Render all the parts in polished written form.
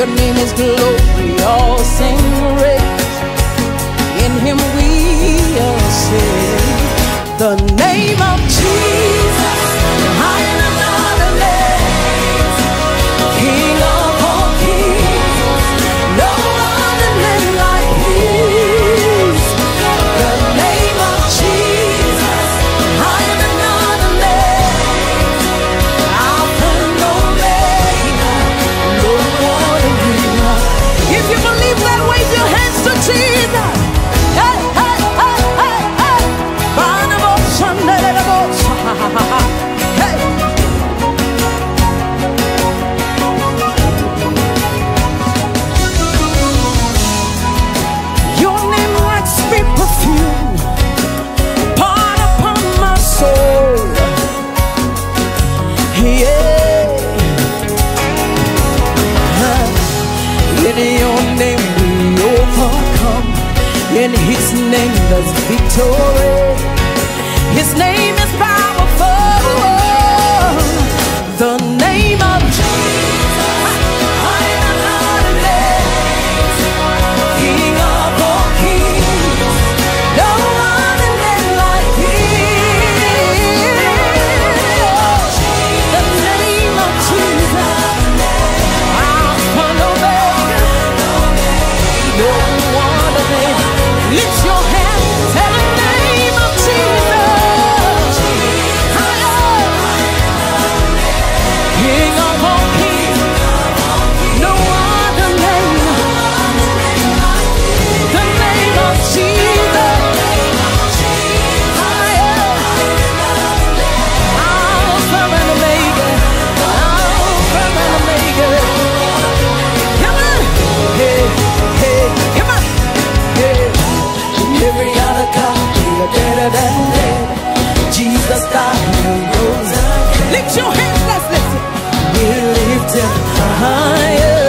your name is glory, all sing praise. In him we are saved. The name of Jesus, higher than other names, King of all kings, no other name like his. The name of Jesus, higher than other names, Alpha and Omega, no other name. If you believe that, wave your hands to Jesus. Hey, hey, hey, hey, hey. Hey. Your name like sweet perfume, poured upon my soul. Yeah. In your name we overcome. In his name there's victory. His name is powerful. The name of Jesus, higher than other names, King of all kings, no other name like his. The name of Jesus, Alpha and Omega, no other name. Lift your hands, tell the name of Jesus, King of all kings, no other name. The name of Jesus, Alpha and Omega, Alpha and Omega. Come on, hey, hey, come on, hey. Every other God, you're better than dead. Jesus died and rose again. Lift your hands, let's listen. We lift him higher.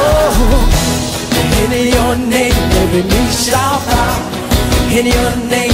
In your name, every knee shall bow. In your name,